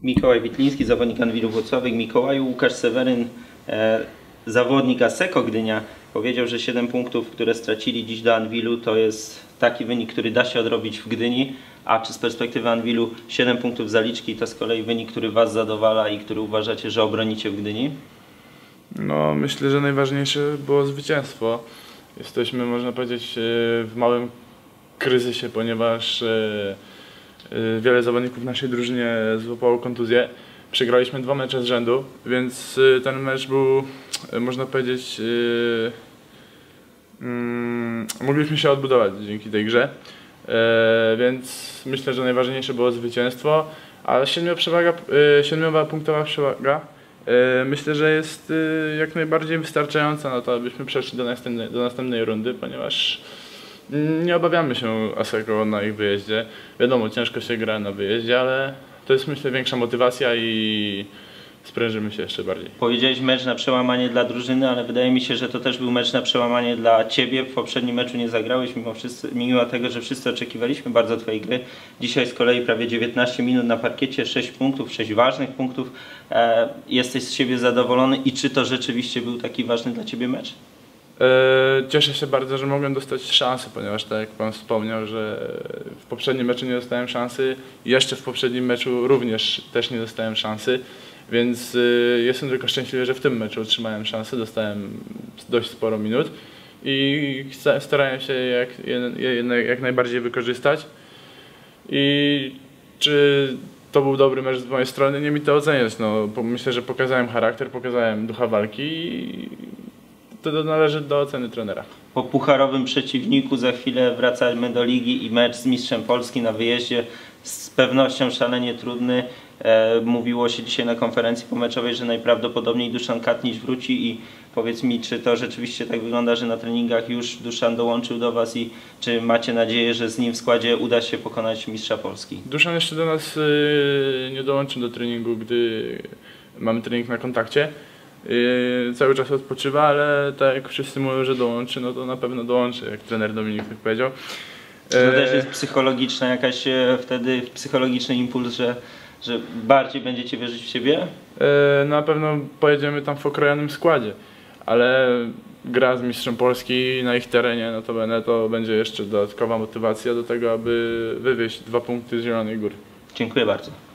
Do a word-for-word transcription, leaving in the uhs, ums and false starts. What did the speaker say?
Mikołaj Witliński, zawodnik Anwilu Włocławek. Mikołaju, Łukasz Seweryn, e, zawodnik Asseco Gdynia, powiedział, że siedem punktów, które stracili dziś do Anwilu, to jest taki wynik, który da się odrobić w Gdyni. A czy z perspektywy Anwilu siedem punktów zaliczki to z kolei wynik, który Was zadowala i który uważacie, że obronicie w Gdyni? No, myślę, że najważniejsze było zwycięstwo. Jesteśmy, można powiedzieć, w małym kryzysie, ponieważ wiele zawodników w naszej drużynie złapało kontuzję. Przegraliśmy dwa mecze z rzędu, więc ten mecz był, można powiedzieć, mm, mogliśmy się odbudować dzięki tej grze. Więc myślę, że najważniejsze było zwycięstwo, a siedmiowa punktowa przewaga myślę, że jest jak najbardziej wystarczająca na to, abyśmy przeszli do następnej, do następnej rundy, ponieważ nie obawiamy się Asseco na ich wyjeździe. Wiadomo, ciężko się gra na wyjeździe, ale to jest, myślę, większa motywacja i sprężymy się jeszcze bardziej. Powiedziałeś mecz na przełamanie dla drużyny, ale wydaje mi się, że to też był mecz na przełamanie dla Ciebie. W poprzednim meczu nie zagrałeś, mimo, wszyscy, mimo tego, że wszyscy oczekiwaliśmy bardzo Twojej gry. Dzisiaj z kolei prawie dziewiętnaście minut na parkiecie, sześć punktów, sześć ważnych punktów. E, jesteś z siebie zadowolony i czy to rzeczywiście był taki ważny dla Ciebie mecz? Cieszę się bardzo, że mogłem dostać szansę, ponieważ tak jak Pan wspomniał, że w poprzednim meczu nie dostałem szansy, jeszcze w poprzednim meczu również też nie dostałem szansy, więc jestem tylko szczęśliwy, że w tym meczu otrzymałem szansę, dostałem dość sporo minut i starałem się jak, jak najbardziej wykorzystać. I czy to był dobry mecz z mojej strony? Nie mi to oceniać. No, myślę, że pokazałem charakter, pokazałem ducha walki i to należy do oceny trenera. Po pucharowym przeciwniku za chwilę wracamy do ligi i mecz z mistrzem Polski na wyjeździe z pewnością szalenie trudny. E, mówiło się dzisiaj na konferencji pomeczowej, że najprawdopodobniej Duszan Katnisz wróci i powiedz mi, czy to rzeczywiście tak wygląda, że na treningach już Duszan dołączył do Was i czy macie nadzieję, że z nim w składzie uda się pokonać mistrza Polski? Duszan jeszcze do nas y, nie dołączył do treningu, gdy mamy trening na kontakcie. Yy, cały czas odpoczywa, ale tak jak wszyscy mówią, że dołączy, no to na pewno dołączy, jak trener Dominik tak powiedział. Czy to też jest psychologiczna jakaś e, wtedy psychologiczny impuls, że, że bardziej będziecie wierzyć w siebie? Yy, na pewno pojedziemy tam w okrojonym składzie, ale gra z mistrzem Polski na ich terenie, no to, będę, to będzie jeszcze dodatkowa motywacja do tego, aby wywieźć dwa punkty z Zielonej Góry. Dziękuję bardzo.